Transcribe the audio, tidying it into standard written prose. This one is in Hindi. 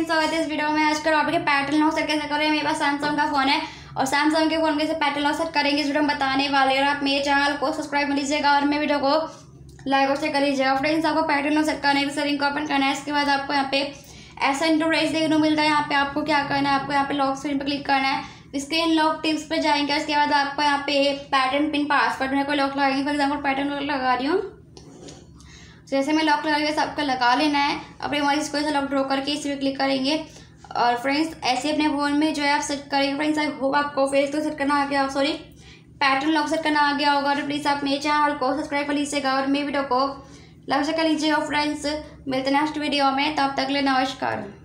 फ्रेंड्स, स्वागत है इस वीडियो में। आज कल आपके पैटर्न लॉक सेट कैसे करें। मेरे पास सैमसंग का फ़ोन है और सैमसंग के फ़ोन कैसे पैटर्न लॉक सेट करेंगे इस वीडियो में बताने वाले हैं। आप मेरे चैनल को सब्सक्राइब कर लीजिएगा और मेरे वीडियो को लाइक और शेयर कर लीजिएगा। फ्रेंड्स, आपको पैटर्न लॉक सेट करना है, सेटिंग को ओपन करना है। इसके बाद आपको यहाँ पे ऐसा इंटरफेस देखने को मिलता है। यहाँ पे आपको क्या करना है, आपको यहाँ पे लॉक स्क्रीन पर क्लिक करना है। स्क्रीन लॉक टिप्स पे जाएंगे। इसके बाद आपको यहाँ पे पैटर्न पिन पासवर्ड में कोई लॉक लगाएंगे। फॉर एग्जाम्पल पैटर्न लॉक लगा रही हूँ, जैसे मैं लॉक लगा लिया, आपको लगा लेना है। अपने मोबाइल को ऐसा लॉक ड्रॉ करके इस पर क्लिक करेंगे और फ्रेंड्स ऐसे अपने फ़ोन में जो है आप सेट करेंगे। फ्रेंड्स, आई होप आपको फेस को सेट करना आ गया, सॉरी पैटर्न लॉक सेट करना आ गया होगा। और प्लीज़ आप मेरे चैनल को सब्सक्राइब कर लीजिएगा और मेरे वीडियो को लाइक कर लीजिएगा। फ्रेंड्स, मिलते हैं नेक्स्ट वीडियो में, तब तक ले नमस्कार।